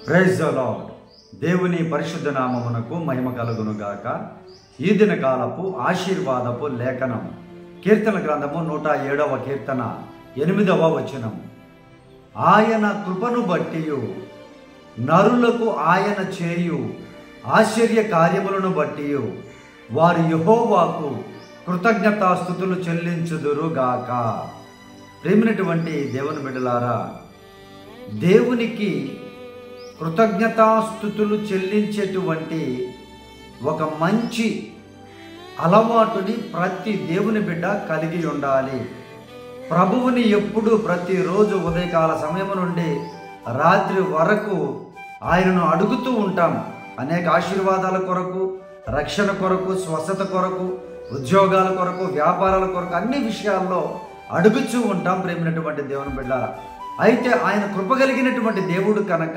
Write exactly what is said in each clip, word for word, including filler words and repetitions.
Praise the lord. దేవుని పరిశుద్ధ నామమునకు మహిమ కలుగును గాక. ఈ దిన కాలపు ఆశీర్వాదపు లేఖనం కీర్తన గ్రంథము నూట ఏడవ కీర్తన ఎనిమిదవ వచనం. ఆయన కృపను బట్టియు నరులకు ఆయన చేయు ఆశ్చర్య కార్యములను బట్టియు వారు యెహోవాకు కృతజ్ఞతాస్తుతులు చెల్లించుదురుగాక. ప్రేమినటువంటి దేవుని బిడ్డలారా, దేవునికి కృతజ్ఞతాస్తుతులు చెల్లించేటువంటి ఒక మంచి అలవాటుని ప్రతి దేవుని బిడ్డ కలిగి ఉండాలి. ప్రభువుని ఎప్పుడు ప్రతిరోజు ఉదయకాల సమయం నుండి రాత్రి వరకు ఆయనను అడుగుతూ ఉంటాం. అనేక ఆశీర్వాదాల కొరకు, రక్షణ కొరకు, స్వస్థత కొరకు, ఉద్యోగాల కొరకు, వ్యాపారాల కొరకు, అన్ని విషయాల్లో అడుగుతూ ఉంటాం ప్రేమినటువంటి దేవుని బిడ్డలారా. అయితే ఆయన కృప కలిగినటువంటి దేవుడు కనుక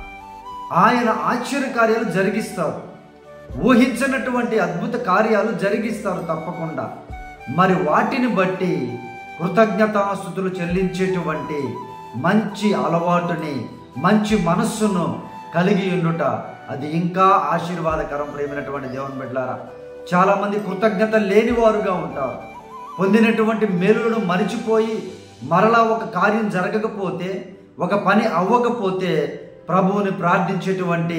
ఆయన ఆశ్చర్య కార్యాలు జరిగిస్తారు, ఊహించినటువంటి అద్భుత కార్యాలు జరిగిస్తారు తప్పకుండా. మరి వాటిని బట్టి కృతజ్ఞతాస్తుతులు చెల్లించేటువంటి మంచి అలవాటుని, మంచి మనస్సును కలిగి ఉండుట అది ఇంకా ఆశీర్వాదకరం ప్రేమైనటువంటి దేవుని బిడ్డలారా. చాలామంది కృతజ్ఞత లేనివారుగా ఉంటారు. పొందినటువంటి మేలులను మరిచిపోయి మరలా ఒక కార్యం జరగకపోతే, ఒక పని అవ్వకపోతే ప్రభువుని ప్రార్థించేటువంటి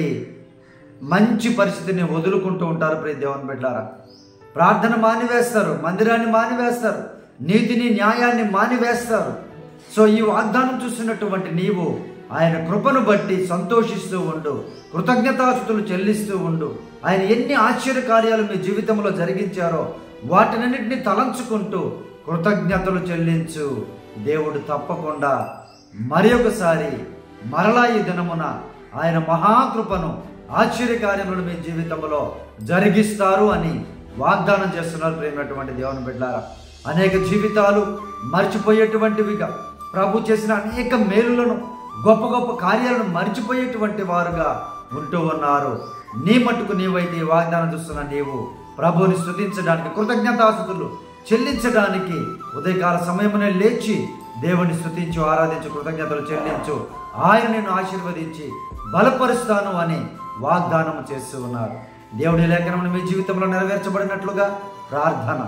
మంచి పరిస్థితిని వదులుకుంటూ ఉంటారు ప్రియ దేవుని బిడ్డలారా. ప్రార్థన మానివేస్తారు, మందిరాన్ని మానివేస్తారు, నీతిని న్యాయాన్ని మానివేస్తారు. సో ఈ వాగ్దానం చూస్తున్నటువంటి నీవు ఆయన కృపను బట్టి సంతోషిస్తూ ఉండు, కృతజ్ఞతాస్తుతులు చెల్లిస్తూ ఉండు. ఆయన ఎన్ని ఆశ్చర్య కార్యాలు మీ జీవితంలో జరిగించారో వాటినన్నింటినీ తలంచుకుంటూ కృతజ్ఞతలు చెల్లించు. దేవుడు తప్పకుండా మరి ఒకసారి మరలా ఈ దినమున ఆయన మహాకృపను, ఆశ్చర్య కార్యములను మీ జీవితంలో జరిగిస్తారు అని వాగ్దానం చేస్తున్నారు ప్రేమైనటువంటి దేవుని బిడ్డలారా. అనేక జీవితాలు మర్చిపోయేటువంటివిగా, ప్రభు చేసిన అనేక మేలులను, గొప్ప గొప్ప కార్యాలను మర్చిపోయేటువంటి వారుగా ఉంటూ ఉన్నారు. నీ మట్టుకు నీవైతే ఈ వాగ్దానం చూస్తున్న నీవు ప్రభువుని స్తుతించడానికి, కృతజ్ఞతాస్తుతులు చెల్లించడానికి ఉదయకాల సమయమునే లేచి దేవుని స్తుతించు, ఆరాధించు, కృతజ్ఞతలు చెల్లించు. ఆయన నిన్ను ఆశీర్వదించి బలపరుస్తాను అని వాగ్దానం చేస్తూ ఉన్నారు. దేవుడి లేఖనమును మీ జీవితంలో నెరవేర్చబడినట్లుగా ప్రార్థన.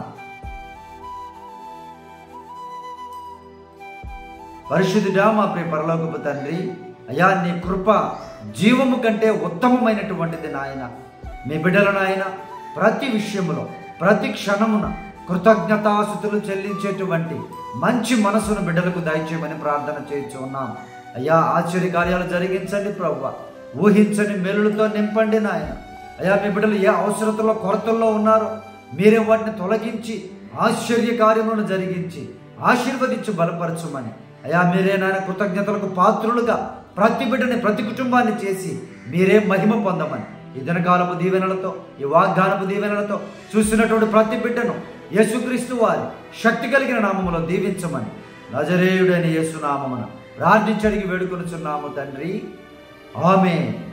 పరిశుద్ధుడా మా ప్రియ పరలోకపు తండ్రి, అయా నీ కృప జీవము కంటే ఉత్తమమైనటువంటిది నాయన. మీ బిడ్డలను ఆయన ప్రతి విషయములో, ప్రతి క్షణమున కృతజ్ఞతాస్తుతులు చెల్లించేటువంటి మంచి మనసును బిడ్డలకు దయచేయమని ప్రార్థన చేయించు ఉన్నాం. అయ్యా ఆశ్చర్య కార్యాలు జరిగించండి ప్రభువా, ఊహించని మేలులతో నింపండి నాయన. అయ్యా మీ బిడ్డలు ఏ అవసరతలో, కొరతల్లో ఉన్నారో మీరే వాటిని తొలగించి ఆశ్చర్య కార్యములను జరిగించి ఆశీర్వదించి బలపరచుమని. అయ్యా మీరే నాయన కృతజ్ఞతలకు పాత్రులుగా ప్రతి బిడ్డని, ప్రతి కుటుంబాన్ని చేసి మీరే మహిమ పొందమని ఈ దినకాలపు దీవెనలతో, ఈ వాగ్దానపు దీవెనలతో చూసినటువంటి ప్రతి బిడ్డను యేసుక్రీస్తు వారి శక్తి కలిగిన నామములో దీవించమని నజరేయుడైన యేసు నామమున ప్రార్థించి అడిగి వేడుకొనుచున్నాము తండ్రి. ఆమేన్.